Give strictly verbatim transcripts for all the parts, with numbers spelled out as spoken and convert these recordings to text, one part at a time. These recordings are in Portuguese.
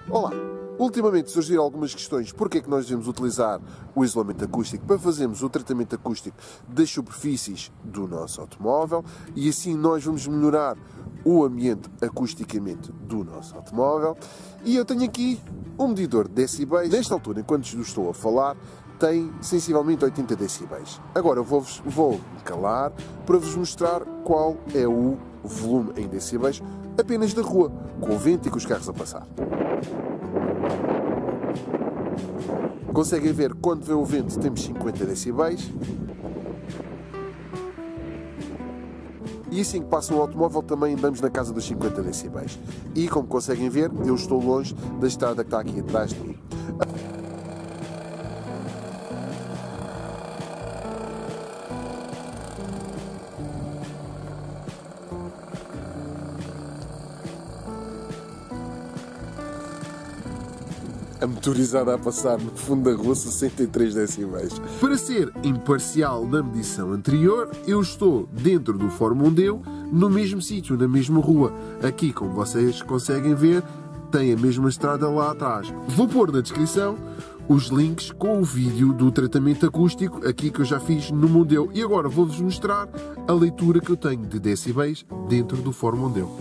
Olá! Ultimamente surgiram algumas questões porque é que nós devemos utilizar o isolamento acústico para fazermos o tratamento acústico das superfícies do nosso automóvel e assim nós vamos melhorar o ambiente acusticamente do nosso automóvel. E eu tenho aqui um medidor de decibéis. Nesta altura, enquanto estou a falar, tem sensivelmente oitenta decibéis. Agora eu vou, vou me calar para vos mostrar qual é o volume em decibéis apenas da rua, com o vento e com os carros a passar. Conseguem ver, quando vem o vento temos cinquenta decibéis. E assim que passa o automóvel também andamos na casa dos cinquenta decibéis. E como conseguem ver, eu estou longe da estrada que está aqui atrás de mim. A motorizada a passar no fundo da rua, sessenta e três decibéis. Para ser imparcial na medição anterior, eu estou dentro do Fórum Mondeo, no mesmo sítio, na mesma rua. Aqui, como vocês conseguem ver, tem a mesma estrada lá atrás. Vou pôr na descrição os links com o vídeo do tratamento acústico, aqui que eu já fiz no Mondeo. E agora vou-vos mostrar a leitura que eu tenho de decibéis dentro do Fórum Mondeo.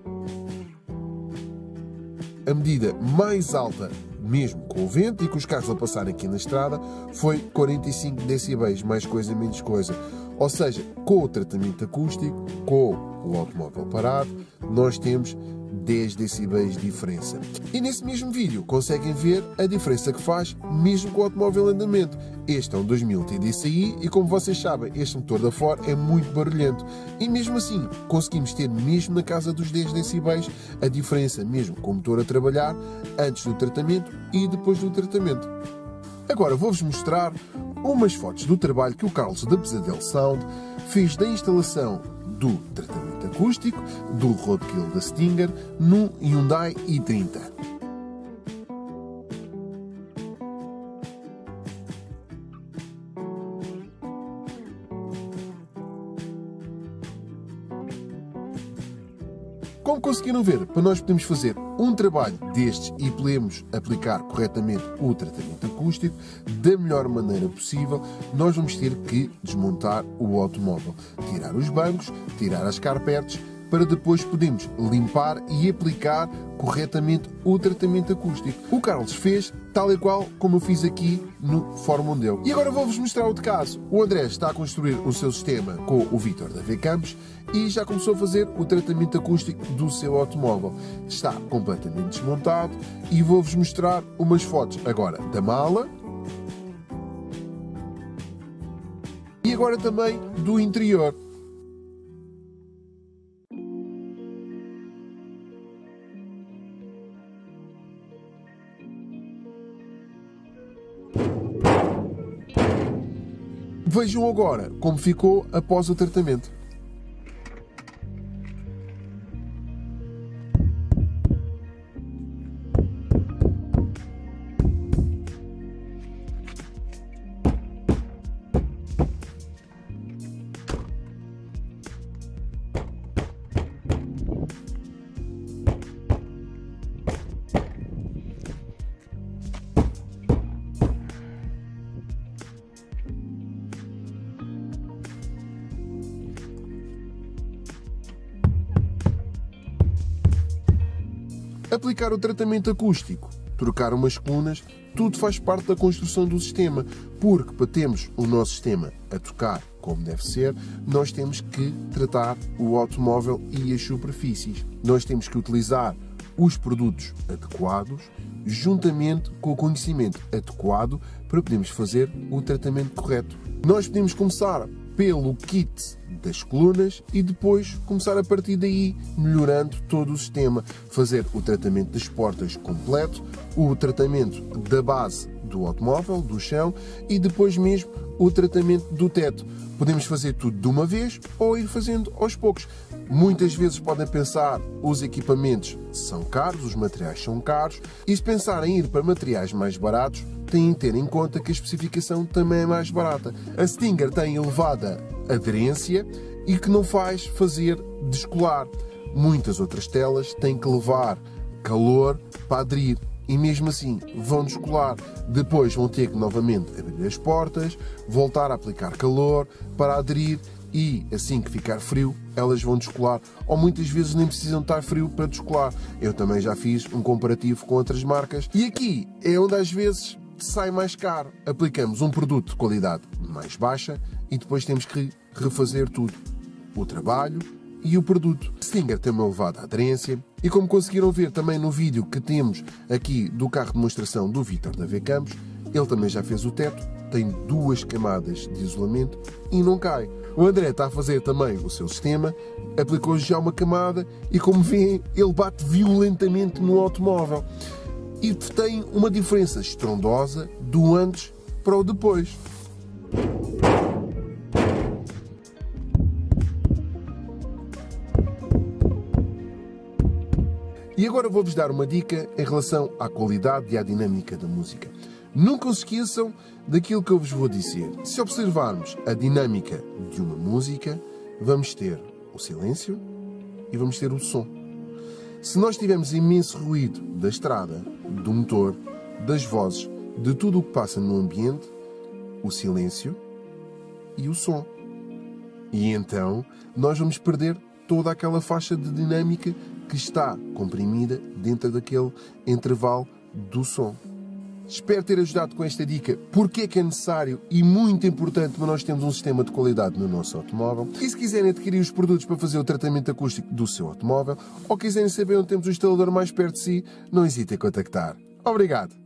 A medida mais alta, mesmo com o vento e com os carros a passar aqui na estrada, foi quarenta e cinco decibéis, mais coisa menos coisa. Ou seja, com o tratamento acústico, com o automóvel parado, nós temos dez decibéis de diferença. E nesse mesmo vídeo conseguem ver a diferença que faz mesmo com o automóvel em andamento. Este é um dois mil T D C I e, como vocês sabem, este motor da Ford é muito barulhento. E mesmo assim conseguimos ter mesmo na casa dos dez decibéis a diferença mesmo com o motor a trabalhar antes do tratamento e depois do tratamento. Agora vou-vos mostrar umas fotos do trabalho que o Carlos da Pesadelo Sound fez da instalação do tratamento acústico do Roadkill da Stinger no Hyundai i trinta. Como conseguiram ver, para nós podermos fazer um trabalho destes e podermos aplicar corretamente o tratamento acústico da melhor maneira possível, nós vamos ter que desmontar o automóvel, tirar os bancos, tirar as carpetes, para depois podermos limpar e aplicar corretamente o tratamento acústico. O Carlos fez tal e qual como eu fiz aqui no Fórum Mondeo. E agora vou-vos mostrar outro caso. O André está a construir o seu sistema com o Vítor da V Campos e já começou a fazer o tratamento acústico do seu automóvel. Está completamente desmontado e vou-vos mostrar umas fotos agora da mala e agora também do interior. Vejam agora como ficou após o tratamento. Aplicar o tratamento acústico, trocar umas colunas, tudo faz parte da construção do sistema, porque para termos o nosso sistema a tocar como deve ser, nós temos que tratar o automóvel e as superfícies. Nós temos que utilizar os produtos adequados, juntamente com o conhecimento adequado, para podermos fazer o tratamento correto. Nós podemos começar pelo kit das colunas e depois começar a partir daí, melhorando todo o sistema. Fazer o tratamento das portas completo, o tratamento da base do automóvel, do chão e depois mesmo o tratamento do teto. Podemos fazer tudo de uma vez ou ir fazendo aos poucos. Muitas vezes podem pensar, os equipamentos são caros, os materiais são caros, e se pensarem em ir para materiais mais baratos, têm de ter em conta que a especificação também é mais barata. A Stinger tem elevada aderência e que não faz fazer descolar. Muitas outras telas têm que levar calor para aderir. e mesmo assim vão descolar. Depois vão ter que novamente abrir as portas, voltar a aplicar calor para aderir e assim que ficar frio elas vão descolar, ou muitas vezes nem precisam estar frio para descolar. Eu também já fiz um comparativo com outras marcas e aqui é onde às vezes sai mais caro. Aplicamos um produto de qualidade mais baixa e depois temos que refazer tudo. O trabalho e o produto. Stinger tem uma elevada aderência e, como conseguiram ver também no vídeo que temos aqui do carro de demonstração do Vítor da V Campos, ele também já fez o teto, tem duas camadas de isolamento e não cai. O André está a fazer também o seu sistema, aplicou já uma camada e, como veem, ele bate violentamente no automóvel. E tem uma diferença estrondosa do antes para o depois. E agora vou-vos dar uma dica em relação à qualidade e à dinâmica da música. Nunca se esqueçam daquilo que eu vos vou dizer. Se observarmos a dinâmica de uma música, vamos ter o silêncio e vamos ter o som. Se nós tivermos imenso ruído da estrada, do motor, das vozes, de tudo o que passa no ambiente, o silêncio e o som. E então nós vamos perder toda aquela faixa de dinâmica que está comprimida dentro daquele intervalo do som. Espero ter ajudado com esta dica porque é que é necessário e muito importante para nós termos um sistema de qualidade no nosso automóvel. E se quiserem adquirir os produtos para fazer o tratamento acústico do seu automóvel ou quiserem saber onde temos o instalador mais perto de si, não hesitem em contactar. Obrigado!